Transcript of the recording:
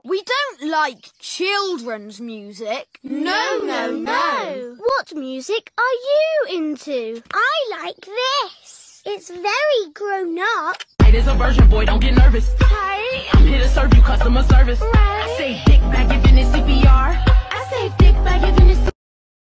We don't like children's music. No. What music are you into? I like this. It's very grown up. It is a version, boy, don't get nervous. Right. I'm here to serve you customer service. Right. I say dick back if